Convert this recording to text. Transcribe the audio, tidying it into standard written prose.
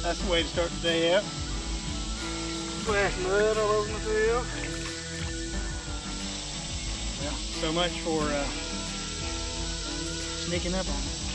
That's the way to start the day out. Splash mud all over myself. Well, so much for sneaking up on me.